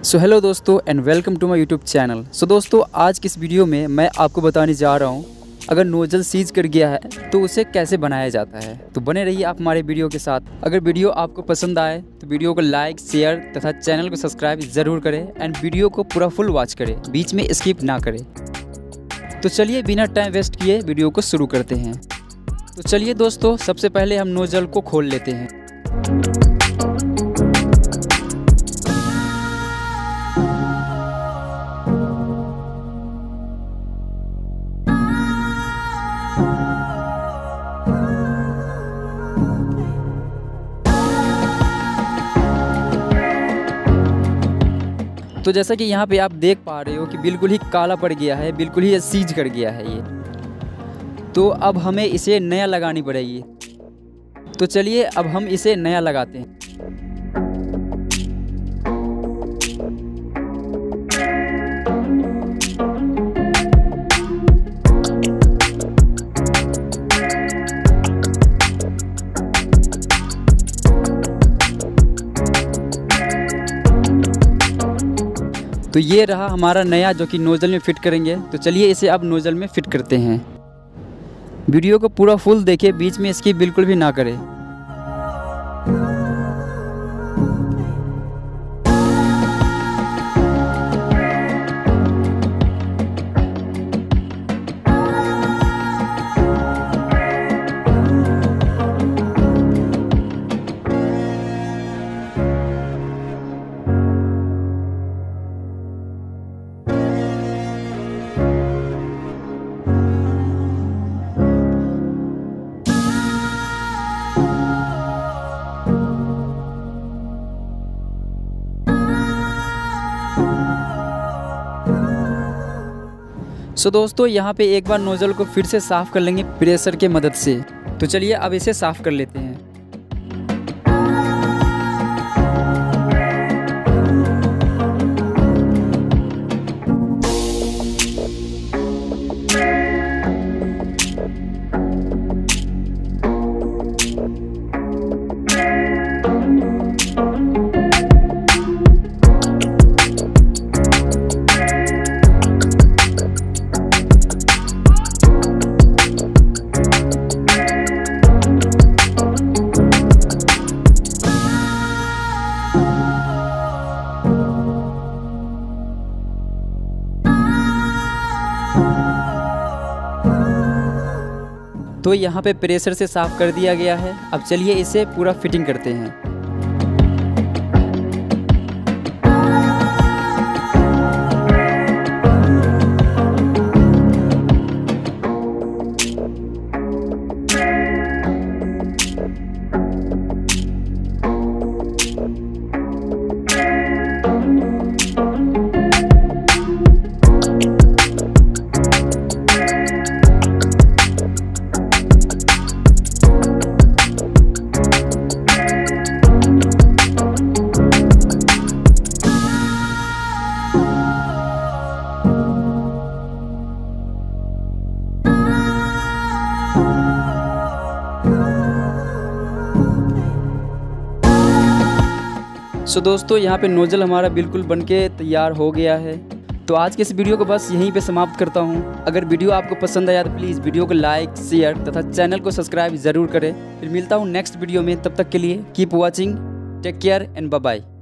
सो hello दोस्तों and welcome to my YouTube channel. So दोस्तों आज की इस वीडियो में मैं आपको बताने जा रहा हूँ अगर नोजल सीज कर गया है तो उसे कैसे बनाया जाता है। तो बने रहिए आप हमारे वीडियो के साथ। अगर वीडियो आपको पसंद आए तो वीडियो को लाइक शेयर तथा चैनल को सब्सक्राइब ज़रूर करें एंड वीडियो को पूरा फुल वॉच करें, बीच में स्किप ना करें। तो चलिए बिना टाइम वेस्ट किए वीडियो को शुरू करते हैं। तो चलिए दोस्तों सबसे पहले हम नोजल को खोल लेते हैं। तो जैसा कि यहाँ पे आप देख पा रहे हो कि बिल्कुल ही काला पड़ गया है, बिल्कुल ही सीज कर गया है ये। तो अब हमें इसे नया लगानी पड़ेगी। तो चलिए अब हम इसे नया लगाते हैं। तो ये रहा हमारा नया जो कि नोज़ल में फ़िट करेंगे। तो चलिए इसे अब नोज़ल में फ़िट करते हैं। वीडियो को पूरा फुल देखें, बीच में इसकी बिल्कुल भी ना करें। सो दोस्तों यहाँ पे एक बार नोज़ल को फिर से साफ़ कर लेंगे प्रेशर के मदद से। तो चलिए अब इसे साफ़ कर लेते हैं। तो यहाँ पे प्रेशर से साफ़ कर दिया गया है। अब चलिए इसे पूरा फिटिंग करते हैं। सो दोस्तों यहाँ पे नोज़ल हमारा बिल्कुल बनके तैयार हो गया है। तो आज के इस वीडियो को बस यहीं पे समाप्त करता हूँ। अगर वीडियो आपको पसंद आया तो प्लीज़ वीडियो को लाइक शेयर तथा चैनल को सब्सक्राइब ज़रूर करें। फिर मिलता हूँ नेक्स्ट वीडियो में, तब तक के लिए keep watching, take care and bye bye.